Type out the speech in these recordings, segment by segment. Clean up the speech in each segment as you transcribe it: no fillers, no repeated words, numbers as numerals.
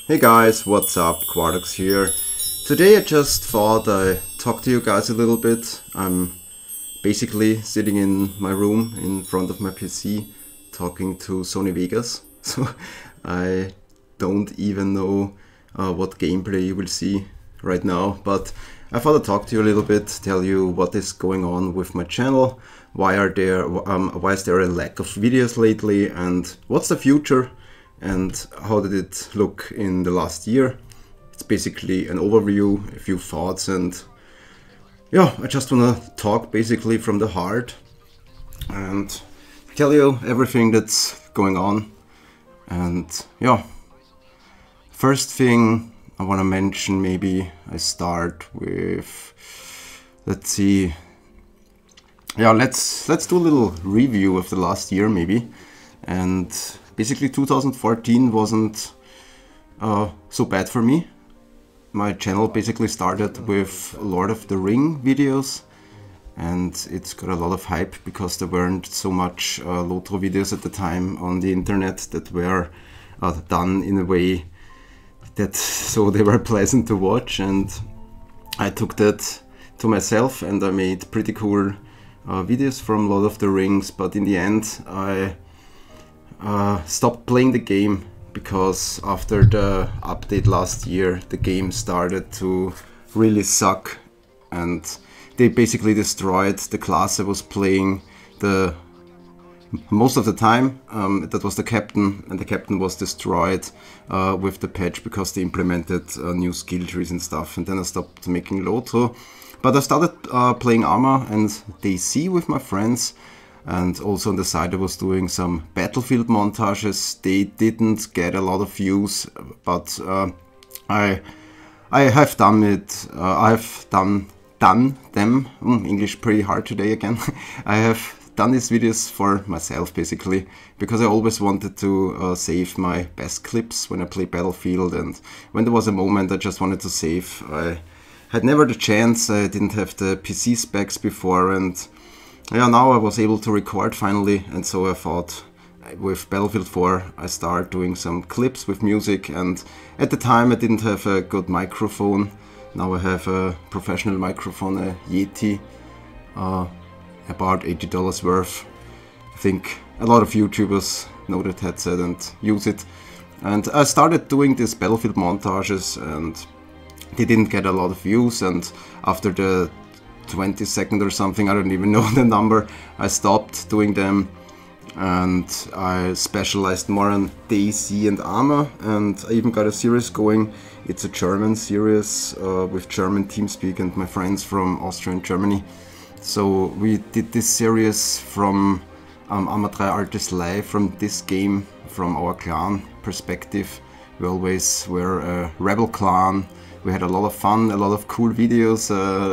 Hey guys, what's up? Quartix here. Today I just thought I'd talk to you guys a little bit. I'm basically sitting in my room in front of my PC talking to Sony Vegas. So I don't even know what gameplay you will see right now, but I thought I'd talk to you a little bit, tell you what is going on with my channel, why is there a lack of videos lately, and what's the future, and how did it look in the last year. It's basically an overview, a few thoughts, and yeah, I just want to talk basically from the heart and tell you everything that's going on. And yeah, first thing I want to mention, maybe I start with, let's see, yeah, let's do a little review of the last year maybe. And basically 2014 wasn't so bad for me. My channel basically started with Lord of the Ring videos, and it's got a lot of hype because there weren't so much Lotro videos at the time on the internet that were done in a way that so they were pleasant to watch, and I took that to myself and I made pretty cool videos from Lord of the Rings, but in the end I stopped playing the game because after the update last year the game started to really suck, and they basically destroyed the class I was playing most of the time. That was the captain, and the captain was destroyed with the patch because they implemented new skill trees and stuff, and then I stopped making Lotro. But I started playing Arma and DayZ with my friends. And also on the side I was doing some battlefield montages. They didn't get a lot of views, but I have done it. I've done them. English pretty hard today again. I have done these videos for myself basically, because I always wanted to save my best clips when I play Battlefield, and when there was a moment I just wanted to save. I had never the chance. I didn't have the PC specs before, and yeah, now I was able to record finally, and so I thought with Battlefield 4 I start doing some clips with music. And at the time I didn't have a good microphone. Now I have a professional microphone, a Yeti, about $80 worth. I think a lot of YouTubers know that headset and use it. And I started doing these Battlefield montages and they didn't get a lot of views, and after the 22nd or something, I don't even know the number, I stopped doing them, and I specialized more on DayZ and Arma, and I even got a series going. It's a German series with German TeamSpeak and my friends from Austria and Germany. So we did this series from Arma 3 Altes Live, from this game, from our clan perspective. We always were a rebel clan. We had a lot of fun, a lot of cool videos.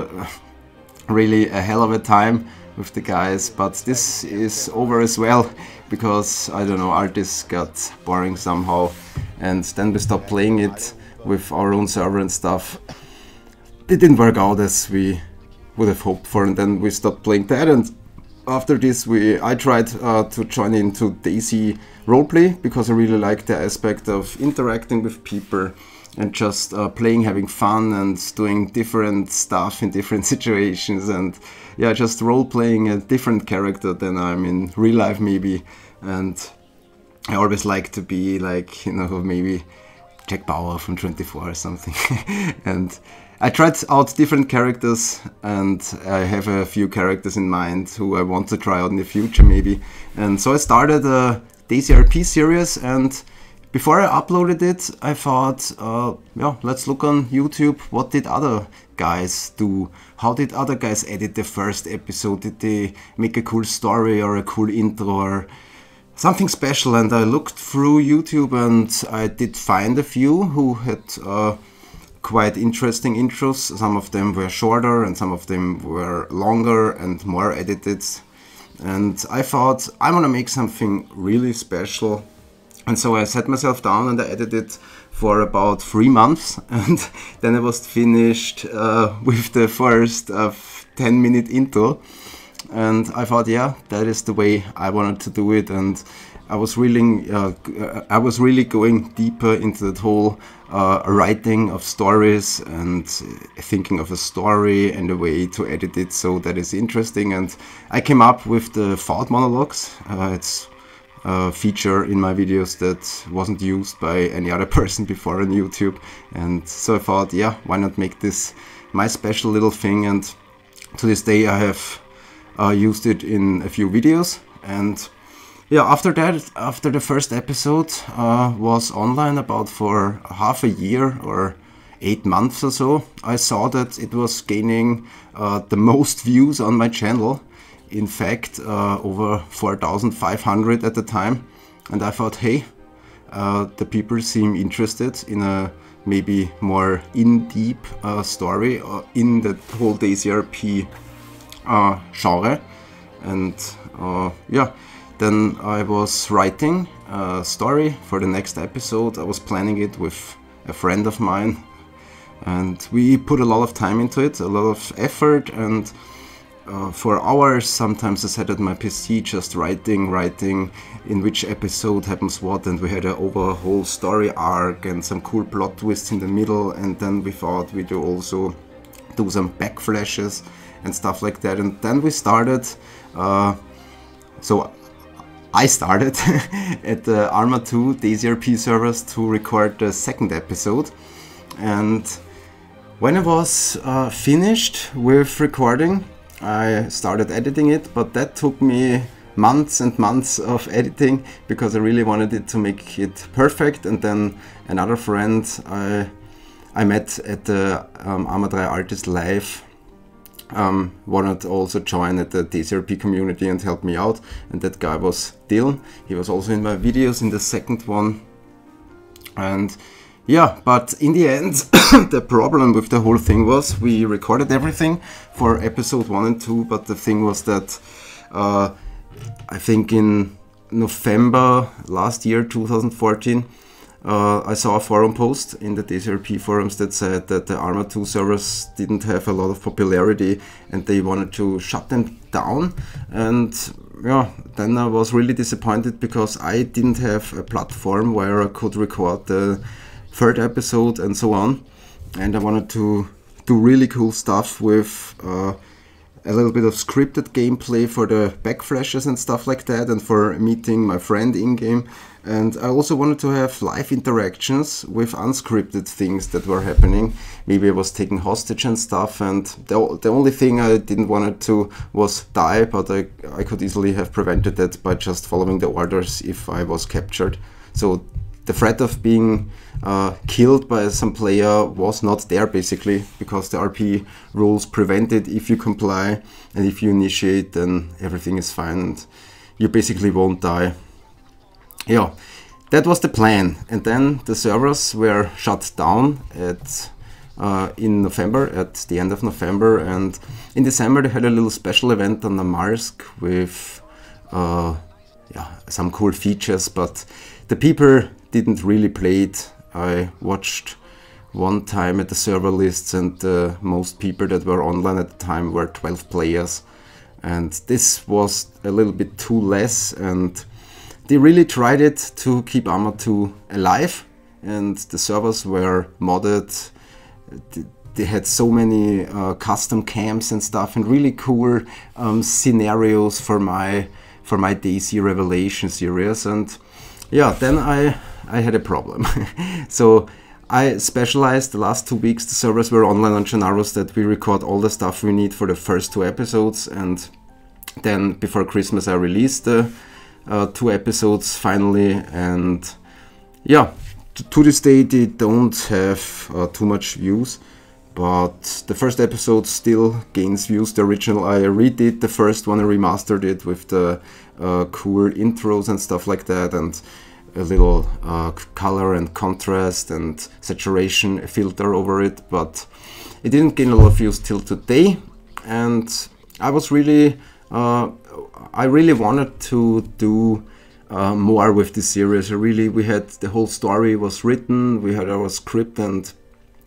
Really a hell of a time with the guys, but this is over as well because, I don't know, Altis got boring somehow, and then we stopped playing it with our own server and stuff. It didn't work out as we would have hoped for, and then we stopped playing that. And after this I tried to join into DayZ roleplay because I really like the aspect of interacting with people and just playing, having fun, and doing different stuff in different situations, and yeah, just role-playing a different character than I'm in real life maybe. And I always like to be like, you know, maybe Jack Bauer from 24 or something. And I tried out different characters, and I have a few characters in mind who I want to try out in the future maybe. And so I started a DayZ RP series, and before I uploaded it, I thought, yeah, let's look on YouTube. What did other guys do? How did other guys edit the first episode? Did they make a cool story or a cool intro or something special? And I looked through YouTube and I did find a few who had quite interesting intros. Some of them were shorter and some of them were longer and more edited. And I thought, I want to make something really special. And so I sat myself down and I edited for about 3 months, and then I was finished with the first 10-minute intro. and I thought, yeah, that is the way I wanted to do it. And I was really going deeper into that whole writing of stories and thinking of a story and a way to edit it so that is interesting. And I came up with the thought monologues. It's a feature in my videos that wasn't used by any other person before on YouTube, and so I thought, yeah, why not make this my special little thing. And to this day I have used it in a few videos. And yeah, after that, after the first episode was online about for half a year or 8 months or so, I saw that it was gaining the most views on my channel. In fact, over 4,500 at the time. And I thought, hey, the people seem interested in a maybe more in-deep story in the whole DayZ genre. And yeah, then I was writing a story for the next episode. I was planning it with a friend of mine, and we put a lot of time into it, a lot of effort, and for hours sometimes I sat at my PC just writing in which episode happens what, and we had an overall story arc and some cool plot twists in the middle. And then we thought we'd also do some backflashes and stuff like that. And then we started, so I started at the Arma 2 DayZ servers to record the second episode. And when I was finished with recording, I started editing it, but that took me months and months of editing because I really wanted it to make it perfect. And then another friend I met at the Arma 3 Artist Live wanted to also join at the DayZ community and help me out, and that guy was Dylan. He was also in my videos in the second one. And yeah, but in the end, the problem with the whole thing was we recorded everything for episode 1 and 2, but the thing was that I think in November last year, 2014, I saw a forum post in the DayZ forums that said that the Arma 2 servers didn't have a lot of popularity and they wanted to shut them down. And yeah, then I was really disappointed because I didn't have a platform where I could record the third episode and so on, and I wanted to do really cool stuff with a little bit of scripted gameplay for the backflashes and stuff like that, and for meeting my friend in-game. And I also wanted to have live interactions with unscripted things that were happening. Maybe I was taken hostage and stuff, and the only thing I didn't want to was die, but I could easily have prevented that by just following the orders if I was captured. So the threat of being killed by some player was not there, basically, because the RP rules prevent it. If you comply and if you initiate, then everything is fine and you basically won't die. Yeah, that was the plan. And then the servers were shut down in November, at the end of November, and in December they had a little special event on the Marsk with some cool features, but the people didn't really play it. I watched one time at the server lists, and most people that were online at the time were 12 players, and this was a little bit too less. And they really tried it to keep Arma 2 alive, and the servers were modded. They had so many custom camps and stuff, and really cool scenarios for my DayZ Revelation series. And yeah, then I had a problem. So I specialized the last 2 weeks. The servers were online on Gennaro's, that we record all the stuff we need for the first 2 episodes, and then before Christmas I released the 2 episodes finally. And yeah, to this day they don't have too much views, but the first episode still gains views. The original, I redid the first one, I remastered it with the cool intros and stuff like that, and a little color and contrast and saturation filter over it, but it didn't gain a lot of views till today. And I was really I really wanted to do more with this series. We had the whole story was written, we had our script, and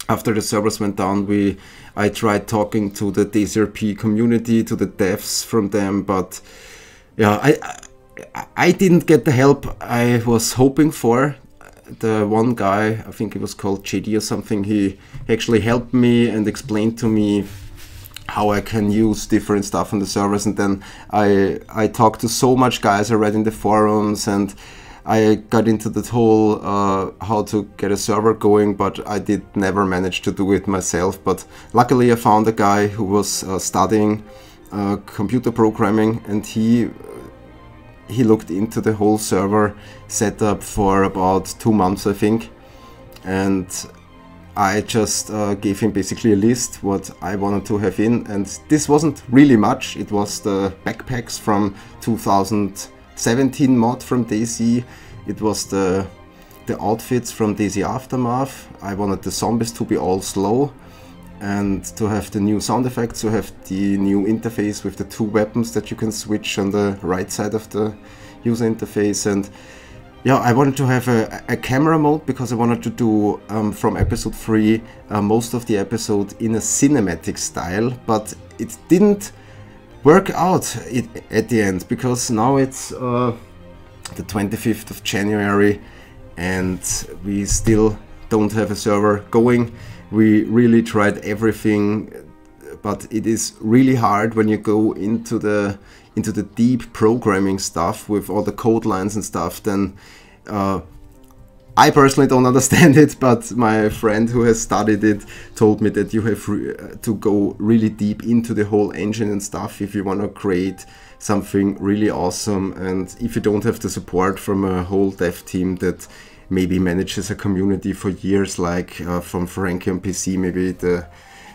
after the servers went down, I tried talking to the DayZRP community, to the devs from them, but yeah, I didn't get the help I was hoping for. The one guy, I think he was called JD or something, he actually helped me and explained to me how I can use different stuff on the servers, and then I talked to so much guys I read in the forums, and I got into that whole how to get a server going, but I did never manage to do it myself. But luckily I found a guy who was studying computer programming, and he looked into the whole server setup for about 2 months, I think, and I just gave him basically a list what I wanted to have in, and this wasn't really much. It was the backpacks from 2017 mod from DayZ. It was the outfits from DayZ Aftermath. I wanted the zombies to be all slow, and to have the new sound effects, to have the new interface with the 2 weapons that you can switch on the right side of the user interface. And yeah, I wanted to have a camera mode, because I wanted to do from episode 3 most of the episode in a cinematic style, but it didn't work out at the end, because now it's the 25th of January and we still don't have a server going. We really tried everything, but it is really hard when you go into the deep programming stuff with all the code lines and stuff. Then I personally don't understand it, but my friend who has studied it told me that you have to go really deep into the whole engine and stuff if you want to create something really awesome, and if you don't have the support from a whole dev team that maybe manages a community for years, like from Frankie on PC, maybe the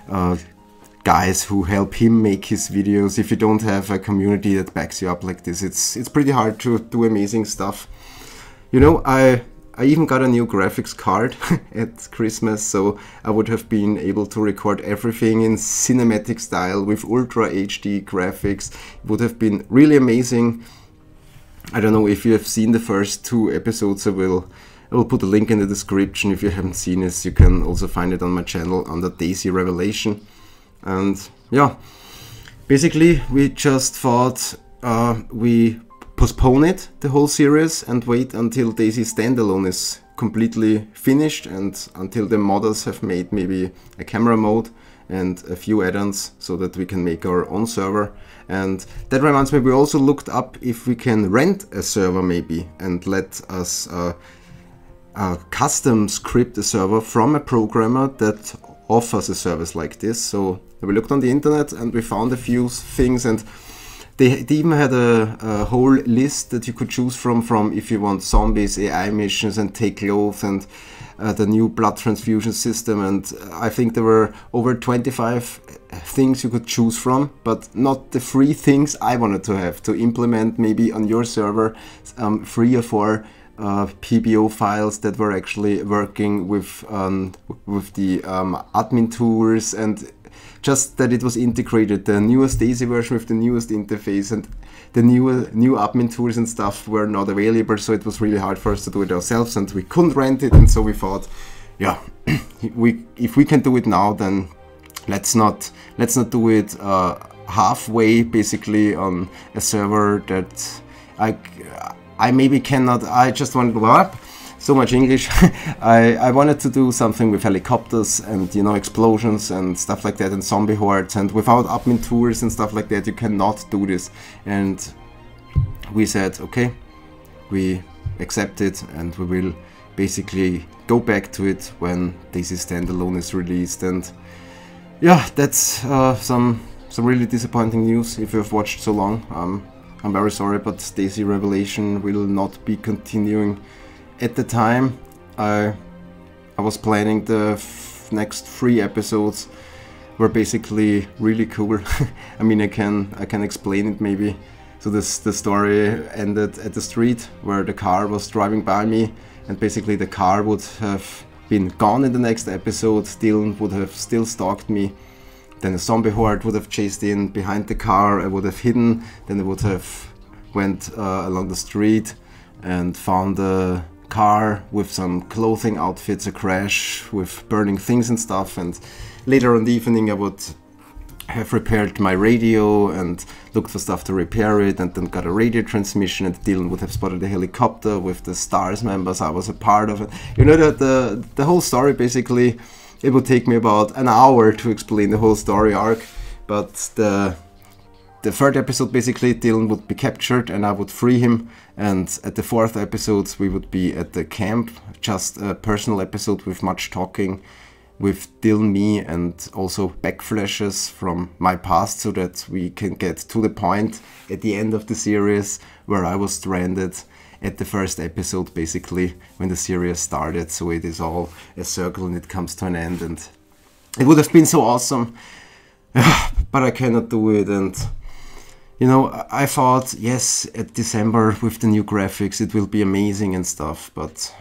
guys who help him make his videos. If you don't have a community that backs you up like this, it's pretty hard to do amazing stuff. You know, I even got a new graphics card at Christmas, so I would have been able to record everything in cinematic style with Ultra HD graphics. It would have been really amazing. I don't know if you have seen the first 2 episodes. I will put a link in the description. If you haven't seen it, you can also find it on my channel under DayZ Revelation. And yeah, basically we just thought we postpone it, the whole series, and wait until DayZ Standalone is completely finished, and until the modders have made maybe a camera mode and a few add-ons, so that we can make our own server. And that reminds me, we also looked up if we can rent a server maybe, and let us custom script a server from a programmer that offers a service like this. So we looked on the internet and we found a few things, and they even had a whole list that you could choose from if you want zombies, AI missions, and take clothes, and the new blood transfusion system. And I think there were over 25 things you could choose from, but not the 3 things I wanted to have to implement maybe on your server. 3 or 4 PBO files that were actually working with the admin tools, and just that it was integrated. The newest DayZ version with the newest interface, and the new admin tools and stuff were not available, so it was really hard for us to do it ourselves, and we couldn't rent it. And so we thought, yeah, if we can do it now, then let's not do it halfway, basically on a server that I maybe cannot. I just wanted to up so much English. I wanted to do something with helicopters and, you know, explosions and stuff like that, and zombie hordes, and without admin tools and stuff like that you cannot do this. And we said, okay, we accept it, and we will basically go back to it when DayZ Standalone is released. And yeah, that's some really disappointing news. If you have watched so long, I'm very sorry, but DayZ Revelation will not be continuing. At the time, I was planning the next 3 episodes were basically really cool. I mean, I can explain it maybe. So the story ended at the street where the car was driving by me, and basically the car would have been gone in the next episode. Dylan would have still stalked me. Then a zombie horde would have chased in behind the car. I would have hidden. Then I would have went along the street and found a car with some clothing outfits, a crash with burning things and stuff, and later in the evening I would have repaired my radio and looked for stuff to repair it, and then got a radio transmission, and Dylan would have spotted a helicopter with the STARS members I was a part of it. You know, that the whole story, basically, it would take me about an hour to explain the whole story arc, but the third episode, basically, Dylan would be captured and I would free him, and at the fourth episode we would be at the camp, just a personal episode with much talking with Dylan, me, and also backflashes from my past, so that we can get to the point at the end of the series where I was stranded at the first episode, basically, when the series started. So it is all a circle and it comes to an end, and it would have been so awesome, but I cannot do it. And you know, I thought, yes, at December with the new graphics it will be amazing and stuff, but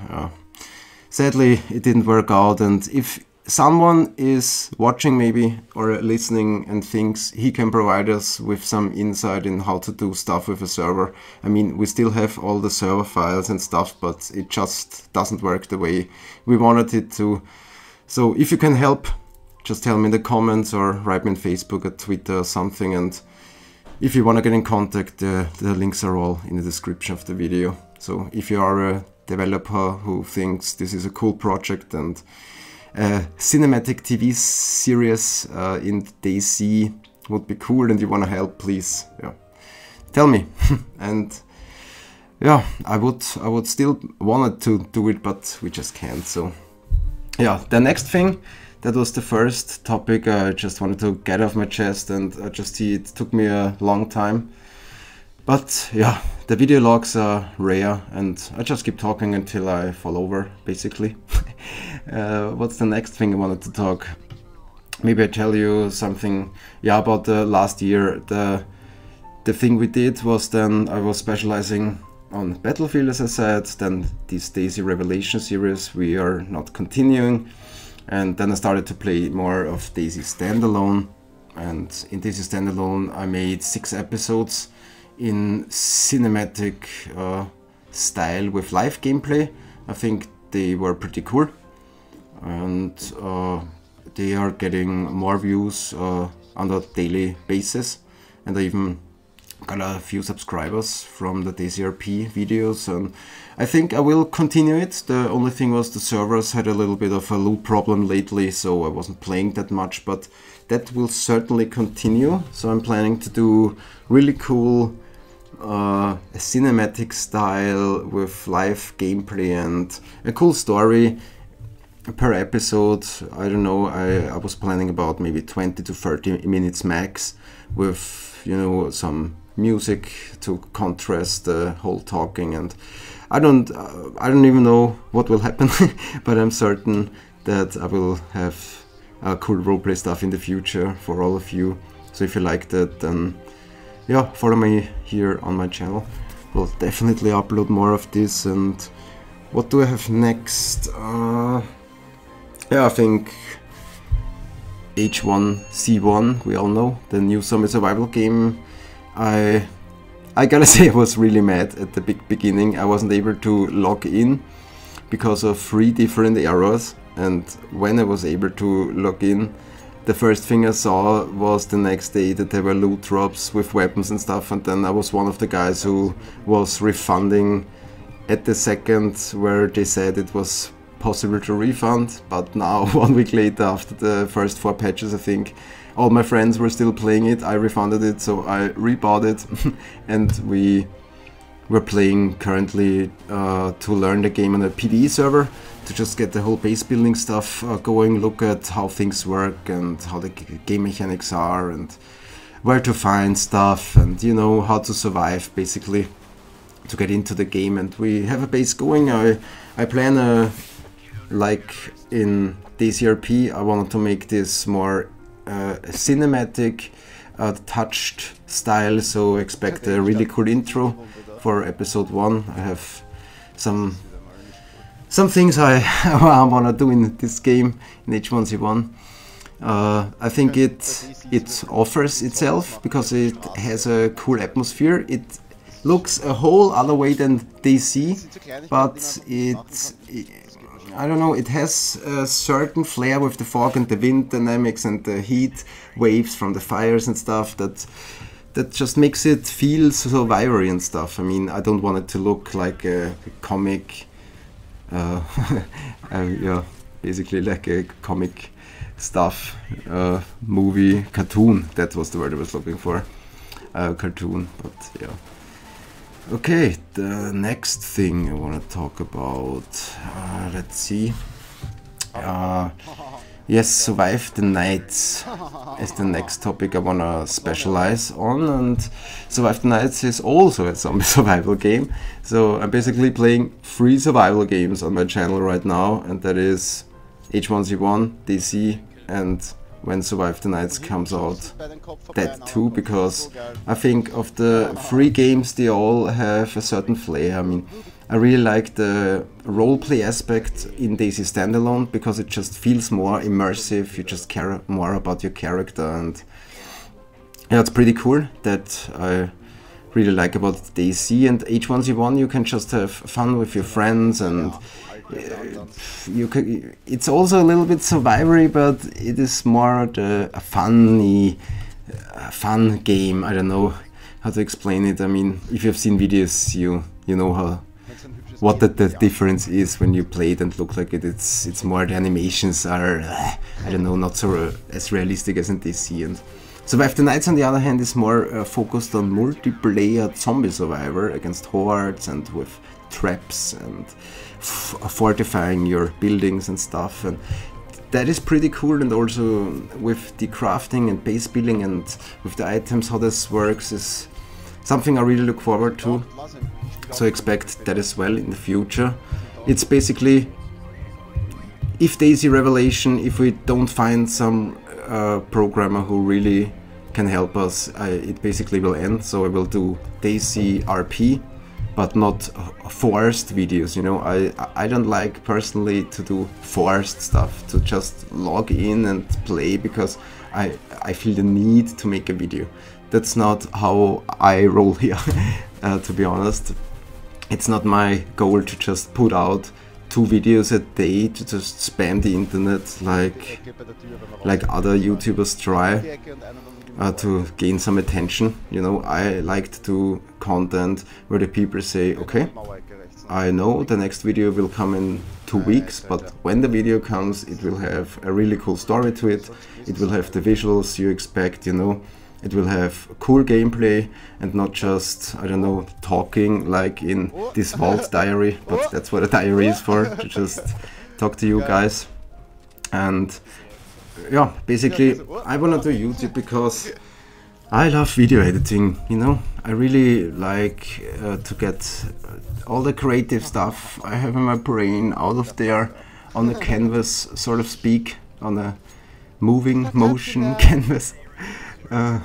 sadly it didn't work out. And if someone is watching maybe or listening and thinks he can provide us with some insight in how to do stuff with a server, I mean, we still have all the server files and stuff, but it just doesn't work the way we wanted it to. So if you can help, just tell me in the comments or write me on Facebook or Twitter or something. And if you want to get in contact, the links are all in the description of the video. So if you are a developer who thinks this is a cool project and a cinematic TV series in DayZ would be cool and you want to help, please, tell me. And yeah, I would still wanted to do it, but we just can't. So yeah, the next thing, that was the first topic I just wanted to get off my chest, and I just see it took me a long time. But yeah, the video logs are rare and I just keep talking until I fall over, basically. What's the next thing I wanted to talk? Maybe I tell you something, about the last year. The thing we did was, then I was specializing on Battlefield, as I said, then this DayZ Revelation series we are not continuing, and then I started to play more of DayZ Standalone, and in DayZ Standalone I made 6 episodes in cinematic style with live gameplay. I think they were pretty cool, and they are getting more views on a daily basis, and I even got a few subscribers from the DayZRP videos, and I think I will continue it. The only thing was the servers had a little bit of a loot problem lately, so I wasn't playing that much, but that will certainly continue. So I'm planning to do really cool a cinematic style with live gameplay and a cool story per episode. I don't know, I was planning about maybe 20 to 30 minutes max, with, you know, some music to contrast the whole talking. And I don't even know what will happen, but I'm certain that I will have cool roleplay stuff in the future for all of you. So if you like that, then yeah, follow me here on my channel. We'll definitely upload more of this. And what do I have next? Yeah, I think H1C1, we all know, the new zombie survival game. I gotta say, I was really mad at the beginning. I wasn't able to log in because of 3 different errors, and when I was able to log in, the first thing I saw was the next day that there were loot drops with weapons and stuff, and then I was one of the guys who was refunding at the second where they said it was possible to refund. But now, 1 week later, after the first 4 patches, I think, all my friends were still playing it. I refunded it, so I rebought it, and we were playing currently to learn the game on a PvE server, to just get the whole base building stuff going, look at how things work and how the game mechanics are and where to find stuff, and you know, how to survive, basically, to get into the game. And we have a base going. I plan like in DayZRP, I wanted to make this more cinematic, touched style, so expect a really cool intro for episode 1. I have some things I want to do in this game, in H1Z1. I think it offers itself because it has a cool atmosphere. looks a whole other way than DC, but I don't know, it has a certain flair with the fog and the wind dynamics and the heat waves from the fires and stuff that just makes it feel so vibrant and stuff. I mean, I don't want it to look like a comic, yeah, basically like a comic stuff, movie, cartoon, that was the word I was looking for, cartoon, but yeah. Okay, the next thing I want to talk about, let's see, yes, Survive the Nights is the next topic I want to specialize on, and Survive the Nights is also a zombie survival game, so I'm basically playing 3 survival games on my channel right now, and that is H1Z1, DC, and when Survive the Nights comes out, that too, because I think of the 3 games they all have a certain flair. I mean, I really like the roleplay aspect in DayZ Standalone because it just feels more immersive, you just care more about your character, and yeah, it's pretty cool. That I really like about DayZ. And H1Z1 you can just have fun with your friends, and you can, it's also a little bit survivory, but it is more a fun game. I don't know how to explain it. I mean, if you've seen videos, you know what the difference is when you play it and look like it. It's more the animations are I don't know, not so as realistic as in DC. And Survive the Nights on the other hand is more focused on multiplayer zombie survivor against hordes and with traps and fortifying your buildings and stuff, and that is pretty cool. And also with the crafting and base building and with the items, how this works is something I really look forward to, so expect that as well in the future. It's basically, if DayZ Revelation, if we don't find some programmer who really can help us, it basically will end. So I will do DayZ RP, but not forced videos, you know. I don't like personally to do forced stuff, to just log in and play because I feel the need to make a video. That's not how I roll here, to be honest. It's not my goal to just put out 2 videos a day to just spam the internet like other YouTubers try. To gain some attention, you know. I like to do content where the people say, okay, I know the next video will come in 2 weeks, but when the video comes, it will have a really cool story to it. It will have the visuals you expect, you know. It will have cool gameplay and not just, I don't know, talking like in this Vault Diary, but that's what a diary is for, to just talk to you guys. And yeah, basically I wanna do YouTube because I love video editing, you know. I really like to get all the creative stuff I have in my brain out of there on the canvas, so to speak, on a moving motion canvas. I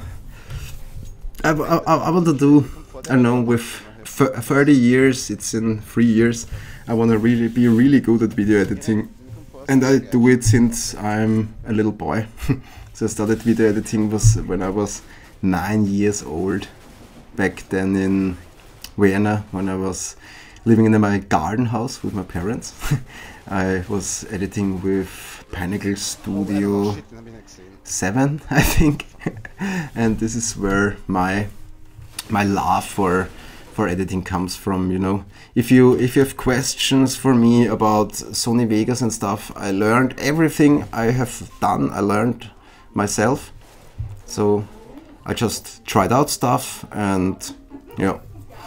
want to do, I don't know, with 30 years, it's in 3 years, I want to really be really good at video editing. And I do it since I'm a little boy. So I started video editing when I was 9 years old. Back then in Vienna, when I was living in my garden house with my parents. I was editing with Pinnacle Studio 7, I think. And this is where my love for editing comes from, you know. If you have questions for me about Sony Vegas and stuff, I learned everything I have done, I learned myself. So I just tried out stuff, and yeah,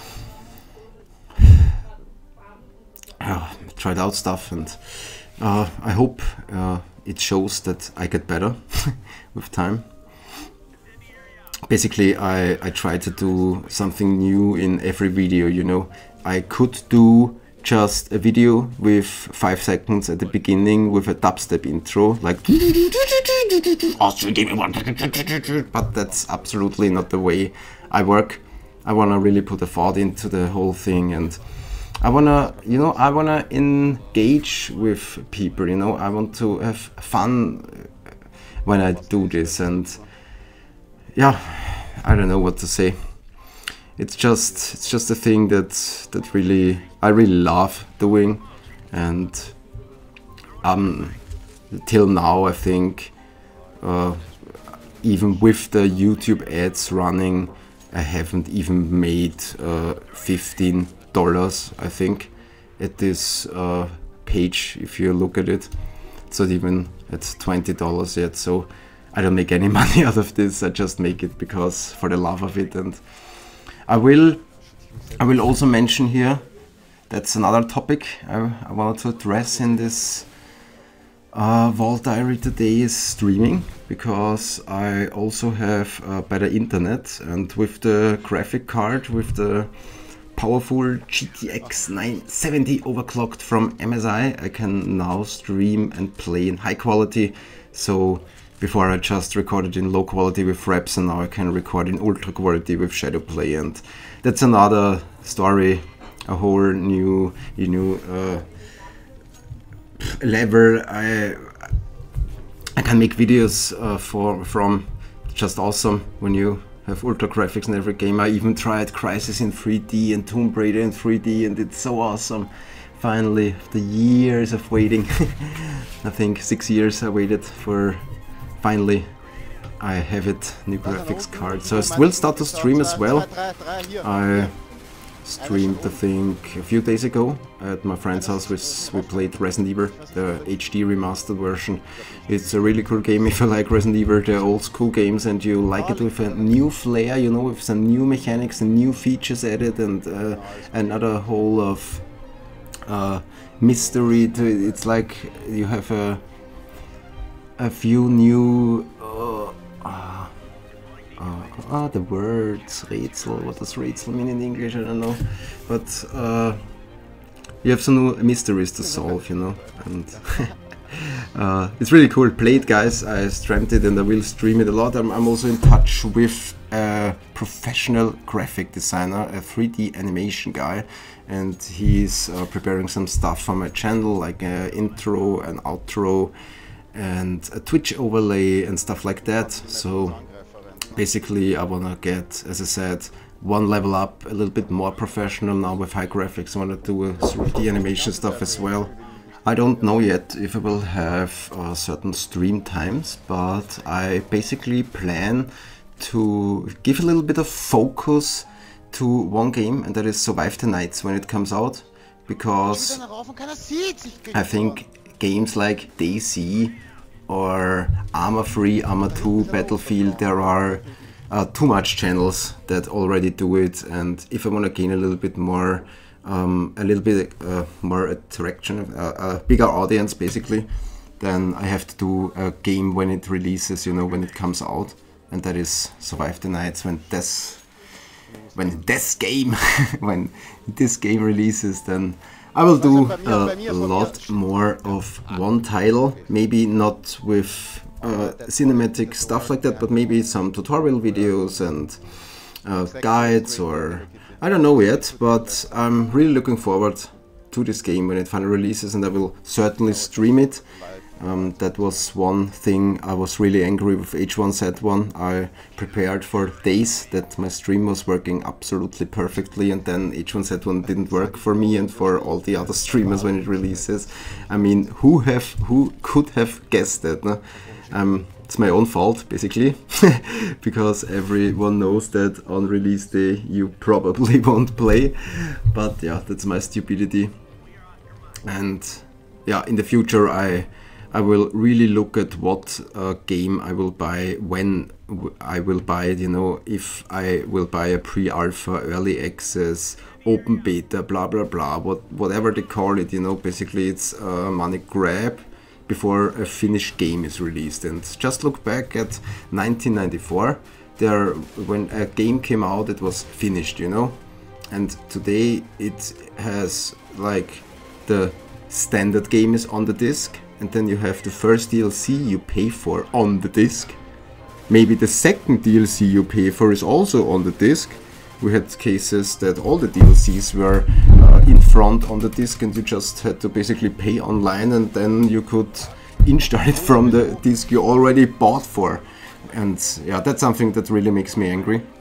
tried out stuff, and I hope it shows that I get better with time. Basically, I try to do something new in every video, you know. I could do just a video with 5 seconds at the beginning with a dubstep intro, like, but that's absolutely not the way I work. I wanna really put a thought into the whole thing, and I wanna, you know, I wanna engage with people, you know. I want to have fun when I do this, and yeah, I don't know what to say. it's just a thing that I really love doing, and till now I think even with the YouTube ads running, I haven't even made $15 I think at this page. If you look at it, it's not even at $20 yet, so I don't make any money out of this. I just make it because for the love of it. And I will also mention here, that's another topic I wanted to address in this Vault Diary today, is streaming, because I also have better internet, and with the graphic card, with the powerful GTX 970 overclocked from MSI, I can now stream and play in high quality. So before I just recorded in low quality with reps, and now I can record in ultra quality with shadow play, and that's another story, a whole new level. I can make videos from. Just awesome when you have ultra graphics in every game. I even tried Crysis in 3D and Tomb Raider in 3D, and it's so awesome. Finally, after years of waiting, I think 6 years I waited for, finally I have it, new graphics card. So I will start to stream as well. I streamed, I think, a few days ago at my friend's house. We played Resident Evil, the HD remastered version. It's a really cool game if you like Resident Evil, the old school games, and you like it with a new flair, you know, with some new mechanics and new features added, and another whole of mystery to it. It's like you have a few new the words Rätsel. What does Rätsel mean in English? I don't know, but you have some new mysteries to solve, you know, and it's really cool. Play it, guys. I streamed it and I will stream it a lot. I'm also in touch with a professional graphic designer, a 3D animation guy, and he's preparing some stuff for my channel, like an intro, an outro, and a Twitch overlay and stuff like that. So basically I wanna get, as I said, one level up, a little bit more professional now with high graphics. I wanna do a 3D animation stuff as well. I don't know yet if I will have certain stream times, but I basically plan to give a little bit of focus to one game, and that is Survive the Nights when it comes out, because I think games like DayZ or Arma 3, Arma 2, Battlefield, there are too much channels that already do it, and if I want to gain a little bit more more attraction, a bigger audience basically, then I have to do a game when it releases, you know, when it comes out, and that is Survive the Nights. When this game releases, then I will do a lot more of one title, maybe not with cinematic stuff like that, but maybe some tutorial videos and guides, or I don't know yet, but I'm really looking forward to this game when it finally releases, and I will certainly stream it. That was one thing I was really angry with H1Z1. I prepared for days that my stream was working absolutely perfectly, and then H1Z1 didn't work for me and for all the other streamers when it releases. I mean, who could have guessed that? No? It's my own fault basically, because everyone knows that on release day you probably won't play, but yeah, that's my stupidity. And yeah, in the future I will really look at what game I will buy, when I will buy it, you know, if I will buy a pre-alpha, early access, open beta, blah blah blah, whatever they call it, you know. Basically it's a money grab before a finished game is released. And just look back at 1994, when a game came out it was finished, you know, and today it has, like, the standard game is on the disc, and then you have the first DLC you pay for on the disc. Maybe the second DLC you pay for is also on the disc. We had cases that all the DLCs were in front on the disc, and you just had to basically pay online, and then you could install it from the disc you already bought for. And yeah, that's something that really makes me angry.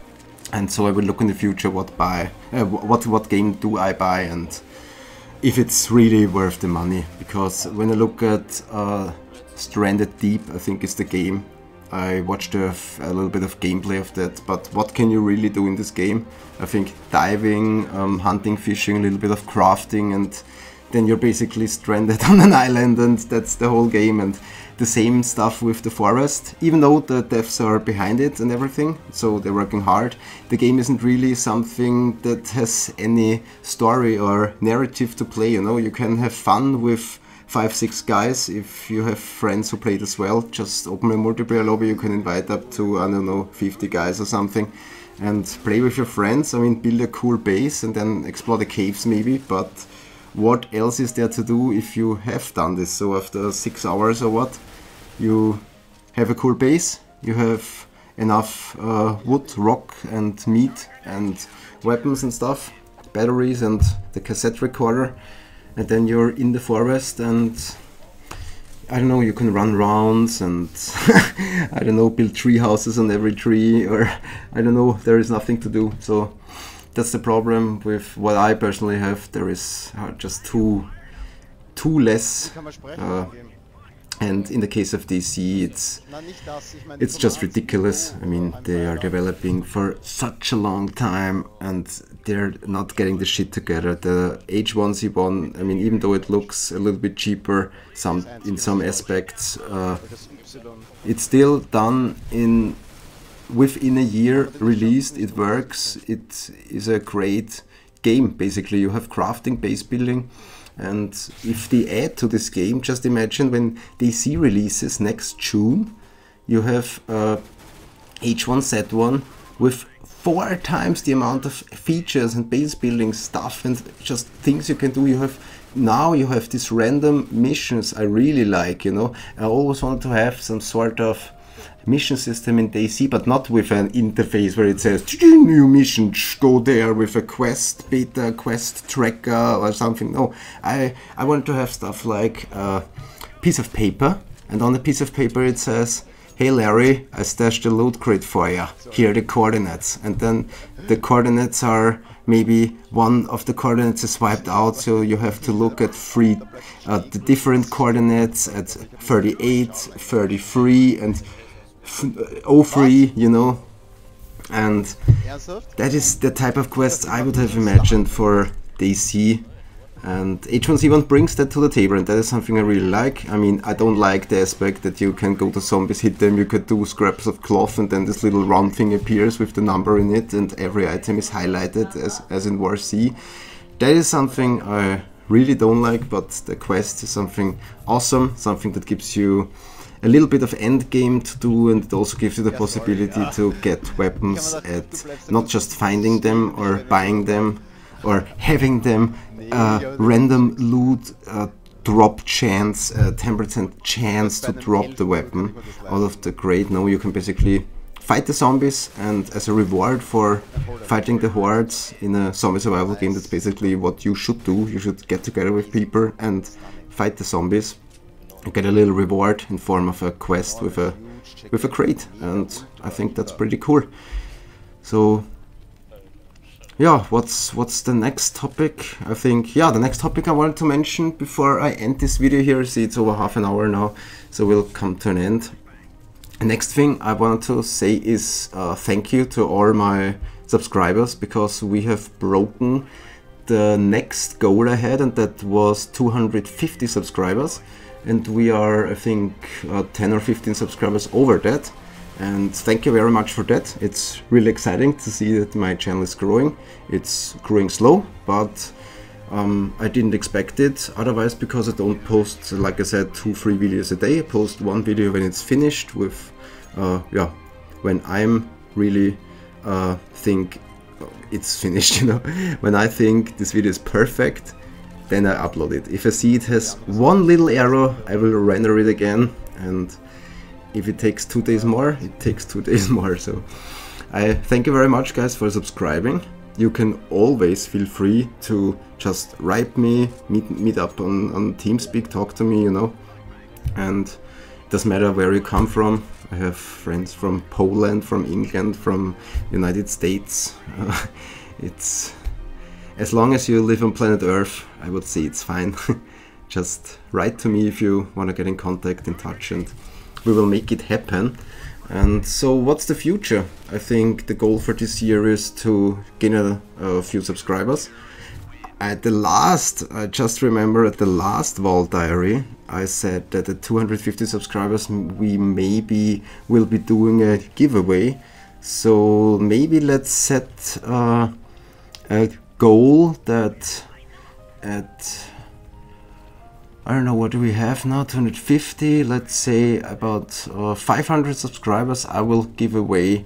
and so I will look in the future what game do I buy and if it's really worth the money. Because when I look at Stranded Deep, I think it's the game. I watched a little bit of gameplay of that, but what can you really do in this game? I think diving, hunting, fishing, a little bit of crafting, and then you're basically stranded on an island, and that's the whole game. And the same stuff with the forest, even though the devs are behind it and everything, so they're working hard. The game isn't really something that has any story or narrative to play, you know. You can have fun with 5-6 guys if you have friends who played as well. Just open a multiplayer lobby, you can invite up to, I don't know, 50 guys or something and play with your friends. I mean, build a cool base and then explore the caves maybe, but what else is there to do if you have done this? So after 6 hours or what, you have a cool base, you have enough wood, rock and meat and weapons and stuff, batteries and the cassette recorder, and then you're in the forest and I don't know, you can run rounds and I don't know, build tree houses on every tree, or I don't know, there is nothing to do. So that's the problem with what I personally have. There is just too less, and in the case of DC, it's just ridiculous. I mean, they are developing for such a long time and they're not getting the shit together. The H1Z1, I mean, even though it looks a little bit cheaper in some aspects, it's still done within a year released. It works. It is a great game. Basically, you have crafting, base building, and if they add to this game, just imagine when DC releases next June, you have H1Z1 with 4 times the amount of features and base building stuff and just things you can do. You have these random missions I really like, you know. I always wanted to have some sort of mission system in DC, but not with an interface where it says new mission, go there with a quest beta, quest tracker or something. No, I want to have stuff like a piece of paper, and on the piece of paper it says, hey Larry, I stashed a loot crate for you, here are the coordinates. And then the coordinates are, maybe one of the coordinates is wiped out, so you have to look at the different coordinates at 38, 33 and 03, you know. And that is the type of quests I would have imagined for DC. And H1Z1 brings that to the table, and that is something I really like. I mean, I don't like the aspect that you can go to zombies, hit them, you could do scraps of cloth, and then this little round thing appears with the number in it, and every item is highlighted as in War C. That is something I really don't like, but the quest is something awesome, something that gives you a little bit of end game to do, and it also gives you the possibility to get weapons at not just finding them or buying them or having them, random loot drop chance, 10% chance to drop the weapon out of the crate. No, you can basically fight the zombies, and as a reward for fighting the hordes in a zombie survival game, that's basically what you should do. You should get together with people and fight the zombies. You get a little reward in form of a quest with a crate, and I think that's pretty cool. So yeah, what's the next topic? I think, yeah, the next topic I wanted to mention before I end this video here. See, it's over half an hour now, so we'll come to an end. The next thing I wanted to say is thank you to all my subscribers, because we have broken the next goal I had, and that was 250 subscribers. And we are, I think, 10 or 15 subscribers over that. And thank you very much for that. It's really exciting to see that my channel is growing. It's growing slow, but I didn't expect it otherwise, because I don't post, like I said, 2-3 videos a day. I post one video when it's finished with, yeah, when I'm really think it's finished, you know. When I think this video is perfect, then I upload it. If I see it has one little error, I will render it again, and if it takes 2 days more, it takes 2 days more. So I thank you very much, guys, for subscribing. You can always feel free to just write me, meet up on TeamSpeak, talk to me, you know. And it doesn't matter where you come from. I have friends from Poland, from England, from United States. It's as long as you live on planet Earth, I would say it's fine. Just write to me if you want to get in contact, in touch, and we will make it happen. And so what's the future? I think the goal for this year is to gain a few subscribers. I just remember at the last Vault Diary, I said that at 250 subscribers we maybe will be doing a giveaway. So maybe let's set a goal that at, I don't know, what do we have now, 250, let's say about 500 subscribers, I will give away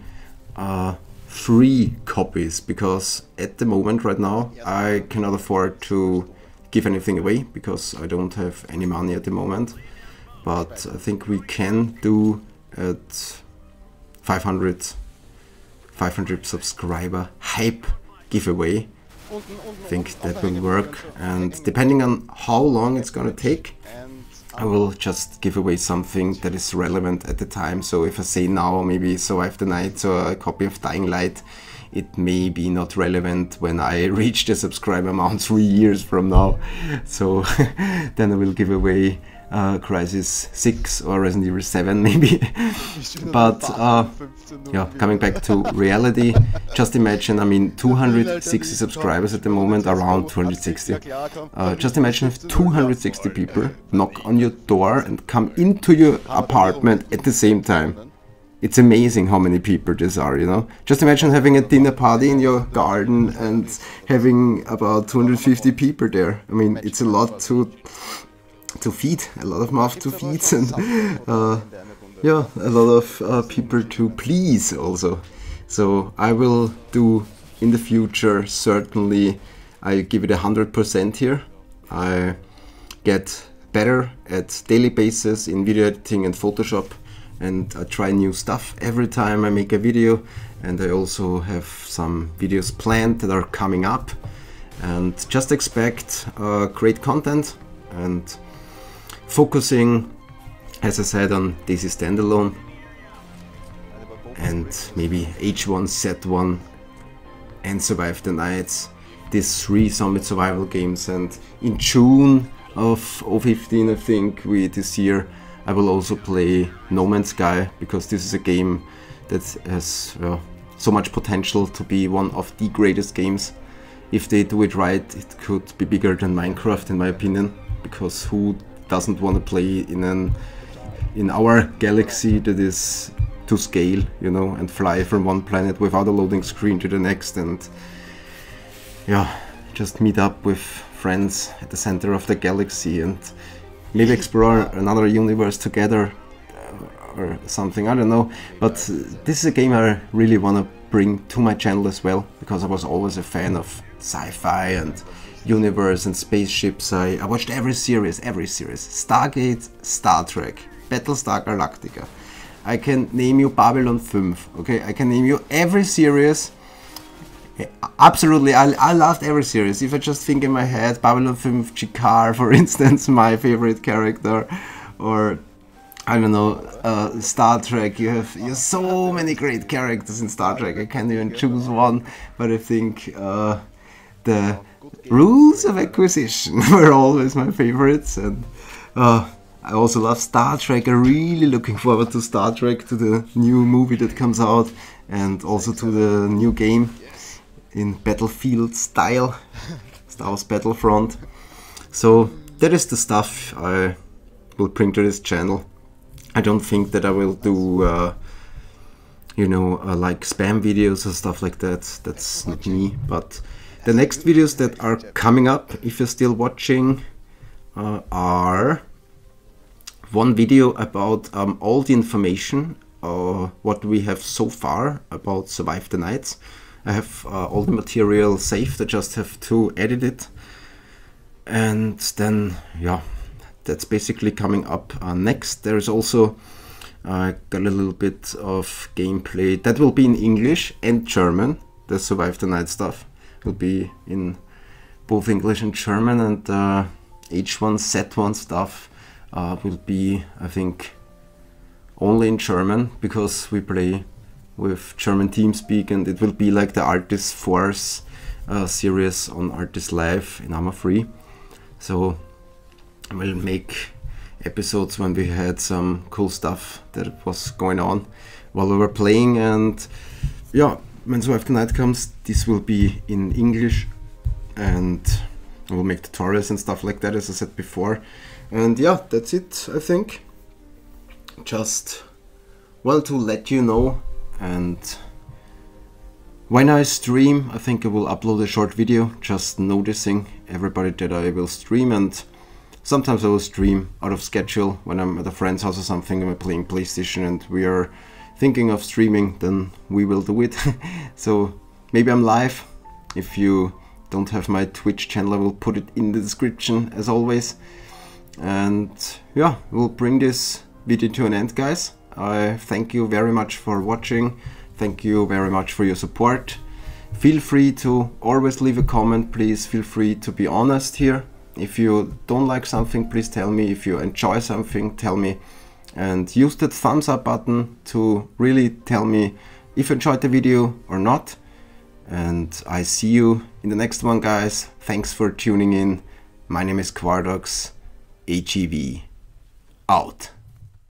3 copies, because at the moment right now I cannot afford to give anything away because I don't have any money at the moment. But I think we can do at 500 subscriber hype giveaway. I think that will work, and depending on how long it's gonna take, I will just give away something that is relevant at the time. So if I say now maybe Survive the Night or a copy of Dying Light, it may be not relevant when I reach the subscriber amount 3 years from now. So then I will give away Crysis 6 or Resident Evil 7 maybe. But yeah, coming back to reality, just imagine, I mean, 260 subscribers at the moment, around 260. Just imagine if 260 people knock on your door and come into your apartment at the same time. It's amazing how many people these are, you know. Just imagine having a dinner party in your garden and having about 250 people there. I mean, it's a lot to feed, a lot of mouth to feed, and yeah, a lot of people to please also. So I will do in the future, certainly I give it 100% here. I get better at daily basis in video editing and Photoshop, and I try new stuff every time I make a video, and I also have some videos planned that are coming up, and just expect great content and focusing, as I said, on Daisy Standalone and maybe H1, Z1 and Survive the Nights, these 3 zombie survival games. And in June of 2015, I think, this year, I will also play No Man's Sky, because this is a game that has so much potential to be one of the greatest games. If they do it right, it could be bigger than Minecraft in my opinion, because who doesn't want to play in our galaxy that is to scale, you know, and fly from one planet without a loading screen to the next, and yeah, just meet up with friends at the center of the galaxy and maybe explore another universe together or something, I don't know. But this is a game I really want to bring to my channel as well, because I was always a fan of sci-fi and universe and spaceships. I watched every series, Stargate, Star Trek, Battlestar Galactica. I can name you Babylon 5, okay? I can name you every series. Absolutely, I loved every series. If I just think in my head, Babylon 5, Chikar, for instance, my favorite character, or I don't know, Star Trek. You have so many great characters in Star Trek. I can't even choose one, but I think the Rules of Acquisition were always my favorites, and I also love Star Trek. I'm really looking forward to Star Trek, to the new movie that comes out, and also to the new game in Battlefield style, Star Wars Battlefront. So that is the stuff I will bring to this channel. I don't think that I will do you know, like spam videos or stuff like that. That's not me. But the next videos that are coming up, if you're still watching, are one video about all the information what we have so far about Survive the Nights. I have all the material saved, I just have to edit it, and then yeah, that's basically coming up next. There is also got a little bit of gameplay that will be in English and German. The Survive the Night stuff will be in both English and German, and H1, Z1 stuff will be, I think, only in German, because we play with German TeamSpeak, and it will be like the Artis Force series on Artis Live in AMA Free. So we'll make episodes when we had some cool stuff that was going on while we were playing. And yeah, when So After Night comes, this will be in English, and we'll make tutorials and stuff like that, as I said before. And yeah, that's it, I think. Just, well, to let you know. And when I stream, I think I will upload a short video just noticing everybody that I will stream. And sometimes I will stream out of schedule when I'm at a friend's house or something and we're playing PlayStation and we are thinking of streaming, then we will do it. So maybe I'm live. If you don't have my Twitch channel, I will put it in the description as always. And yeah, we'll bring this video to an end, guys. I thank you very much for watching. Thank you very much for your support. Feel free to always leave a comment. Please feel free to be honest here. If you don't like something, please tell me. If you enjoy something, tell me. And use that thumbs up button to really tell me if you enjoyed the video or not. And I see you in the next one, guys. Thanks for tuning in. My name is Quardox. HEV out.